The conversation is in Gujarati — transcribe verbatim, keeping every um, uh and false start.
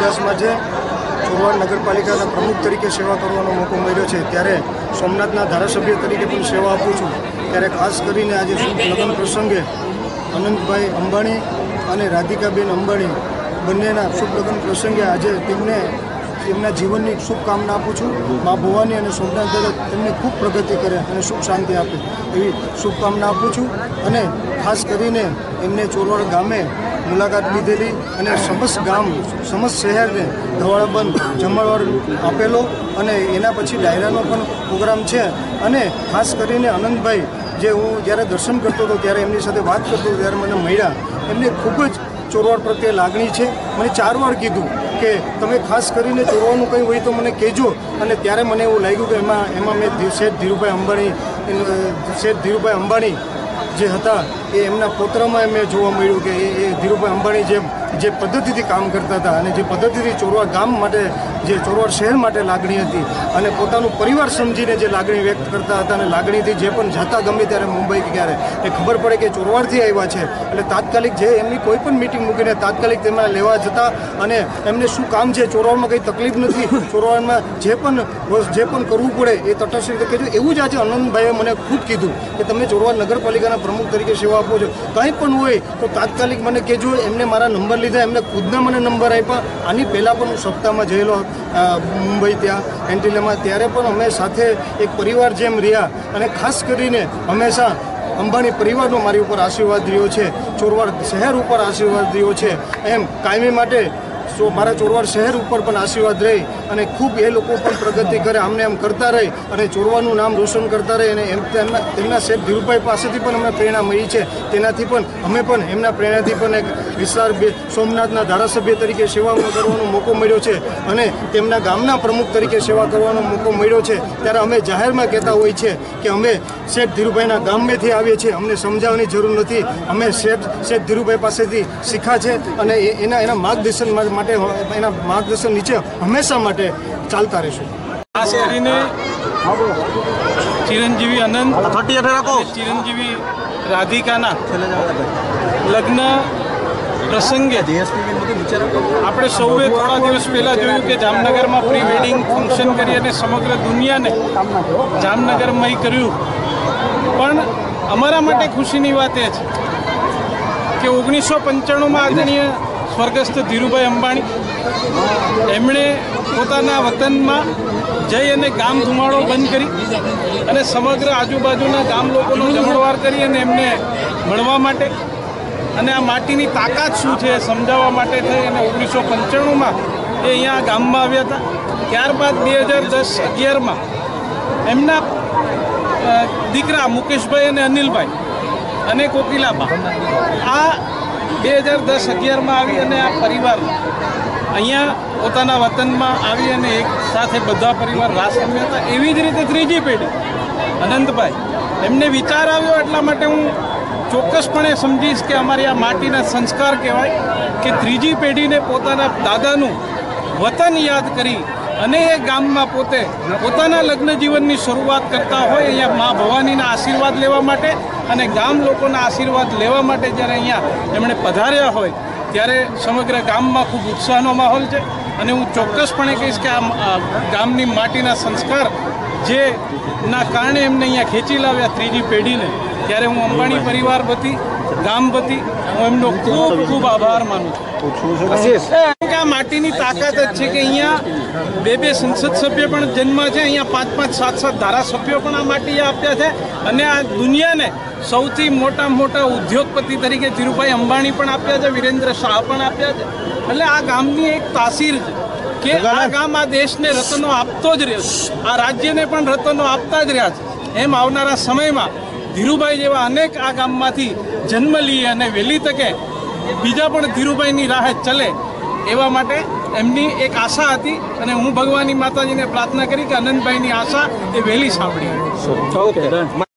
इतिहास में ચોરવાડ નગરપાલિકાના પ્રમુખ તરીકે સેવા કરવાનો મોકો મળ્યો છે ત્યારે સોમનાથના ધારાસભ્ય તરીકે પણ સેવા આપું છું। ત્યારે ખાસ કરીને આજે શુભ લગ્ન પ્રસંગે અનંતભાઈ અંબાણી અને રાધિકાબેન અંબાણી બંનેના શુભ લગ્ન પ્રસંગે આજે તેમને તેમના જીવનની શુભકામના આપું છું। મા ભવાની અને સોમનાથ દાદા તેમને ખૂબ પ્રગતિ કરે અને સુખ શાંતિ આપે એવી શુભકામના આપું છું। અને ખાસ કરીને એમને ચોરવાડ ગામે મુલાકાત લીધેલી અને સમસ્ત ગામ સમસ્ત શહેરને ધવાળાબંધ જમણવાર આપેલો અને એના પછી ડાયરાનો પણ પ્રોગ્રામ છે। અને ખાસ કરીને આનંદભાઈ જે હું જ્યારે દર્શન કરતો હતો ત્યારે એમની સાથે વાત કરતો હતો ત્યારે મને મળ્યા, એમને ખૂબ જ ચોરવાડ પ્રત્યે લાગણી છે। મને ચાર વાર કીધું કે તમે ખાસ કરીને ચોરવાનું કંઈ હોય તો મને કહેજો। અને ત્યારે મને એવું લાગ્યું કે એમાં એમાં મેં શેઠ ધીરુભાઈ અંબાણી શેઠ ધીરુભાઈ અંબાણી જે હતા એ એમના પૌત્રમાં મેં જોવા મળ્યું કે એ ધીરુભાઈ અંબાણી જે જે પદ્ધતિથી કામ કરતા હતા અને જે પદ્ધતિથી ચોરવાડ ગામ માટે જે ચોરવાડ શહેર માટે લાગણી હતી અને પોતાનું પરિવાર સમજીને જે લાગણી વ્યક્ત કરતા હતા અને લાગણીથી જે પણ જતા ગમે ત્યારે મુંબઈ કે ક્યારે એ ખબર પડે કે ચોરવાડથી આવ્યા છે એટલે તાત્કાલિક જે એમની કોઈ પણ મિટિંગ મૂકીને તાત્કાલિક તેમને લેવા જતા અને એમને શું કામ છે, ચોરવાડમાં કંઈ તકલીફ નથી, ચોરવાડમાં જે પણ જે પણ કરવું પડે એ તટસ્થ રીતે કહેજો। એવું જ આજે આનંદભાઈએ મને ખુદ કીધું કે તમે ચોરવાડ નગરપાલિકાના પ્રમુખ તરીકે સેવા આપો છો, કંઈ પણ હોય તો તાત્કાલિક મને કહેજો। એમને મારા નંબર લીધા, એમને ખુદના મને નંબર આપ્યા। આની પહેલાં પણ હું સપ્તાહમાં જયેલો મુંબઈ ત્યાં એન્ટિલામાં, ત્યારે પણ અમે સાથે એક પરિવાર જેમ રહ્યા અને ખાસ કરીને હંમેશા અંબાણી પરિવારનો મારી ઉપર આશીર્વાદ રહ્યો છે, ચોરવાડ શહેર ઉપર આશીર્વાદ રહ્યો છે। એમ કાયમી માટે સો મારા ચોરવાડ શહેર ઉપર પણ આશીર્વાદ રહી અને ખૂબ એ લોકો પણ પ્રગતિ કરે, આમને એમ કરતા રહે અને ચોરવાનું નામ રોશન કરતા રહે। અને એમ તેમના તેમના શેઠ ધીરુભાઈ પાસેથી પણ અમને પ્રેરણા મળી છે, તેનાથી પણ અમે પણ એમના પ્રેરણાથી પણ એક વિસ્તાર સોમનાથના ધારાસભ્ય તરીકે સેવા કરવાનો મોકો મળ્યો છે અને તેમના ગામના પ્રમુખ તરીકે સેવા કરવાનો મોકો મળ્યો છે। ત્યારે અમે જાહેરમાં કહેતા હોય છે કે અમે શેઠ ધીરુભાઈના ગામેથી આવીએ છીએ, અમને સમજાવવાની જરૂર નથી, અમે શેઠ શેઠ ધીરુભાઈ પાસેથી શીખ્યા છે અને એના એના માર્ગદર્શન માટે એના માર્ગદર્શન નીચે હંમેશા માટે ચાલતા રહીશું। ખાસ કરીને ચિરંજીવી આનંદ ચિરંજીવી રાધિકાના લગ્ન પ્રસંગે આપણે સૌએ થોડા દિવસ પહેલાં જોયું કે જામનગરમાં પ્રી વેડિંગ ફંક્શન કરી અને સમગ્ર દુનિયાને જામનગરમાં કર્યું। પણ અમારા માટે ખુશીની વાત એ છે કે ઓગણીસો પંચાણુંમાં આદરણીય સ્વર્ગસ્થ ધીરુભાઈ અંબાણી એમણે પોતાના વતનમાં જઈ અને ગામ ધુમાડો બંધ કરી અને સમગ્ર આજુબાજુના ગામ લોકોનો જમણવાર કરી અને એમને મળવા માટે અને આ માટીની તાકાત શું છે સમજાવવા માટે થઈ અને ઓગણીસો પંચાણુંમાં એ અહીંયા ગામમાં આવ્યા હતા। ત્યારબાદ બે હજાર દસ અગિયારમાં એમના દીકરા મુકેશભાઈ અને અનિલભાઈ અને કોકિલાબા આ બે હજાર દસ અગિયારમાં આવી અને આ પરિવાર અહીંયા પોતાના વતનમાં આવી અને એક સાથે બધા પરિવાર રાસ રમ્યા હતા। એવી જ રીતે ત્રીજી પેઢી અનંતભાઈ એમને વિચાર આવ્યો, એટલા માટે હું ચોક્કસપણે સમજીશ કે અમારી આ માટીના સંસ્કાર કહેવાય કે ત્રીજી પેઢીને પોતાના દાદાનું વતન યાદ કરી અને એ ગામમાં પોતે પોતાના લગ્ન જીવનની શરૂઆત કરતા હોય અહીંયા મા ભવાનીના આશીર્વાદ લેવા માટે અને ગામ લોકોના આશીર્વાદ લેવા માટે જ્યારે અહીંયા એમણે પધાર્યા હોય ત્યારે સમગ્ર ગામમાં ખૂબ ઉત્સાહનો માહોલ છે। અને હું ચોક્કસપણે કહીશ કે આ ગામની માટીના સંસ્કાર જે ના કારણે એમને અહીંયા ખેંચી લાવ્યા ત્રીજી પેઢીને, ત્યારે હું અંબાણી પરિવાર વતી ગામ વતી હું એમનો ખૂબ ખૂબ આભાર માનું છું। આ માટીની તાકાત જ છે કે અહીંયા બે બે સંસદ સભ્ય પણ જન્મ છે, અહીંયા પાંચ પાંચ સાત સાત ધારાસભ્યો પણ આ માટી આપ્યા છે અને આ દુનિયાને સૌથી મોટા મોટા ઉદ્યોગપતિ તરીકે ધીરુભાઈ અંબાણી પણ આપ્યા છે, વિરેન્દ્ર શાહ પણ આપ્યા છે। એટલે આ ગામની એક તાસીર છે કે આ ગામ આ દેશને રત્નો આપતો જ રહ્યો છે, આ રાજ્યને પણ રત્નો આપતા જ રહ્યા છે। એમ આવનારા સમયમાં ધીરુભાઈ જેવા અનેક આ ગામમાંથી જન્મ લઈએ અને વહેલી તકે બીજા પણ ધીરુભાઈની રાહ ચલે એવા માટે એમની એક આશા હતી અને હું ભગવાનની માતાજીને પ્રાર્થના કરી કે આનંદભાઈની આશા એ વહેલી સાંભળી।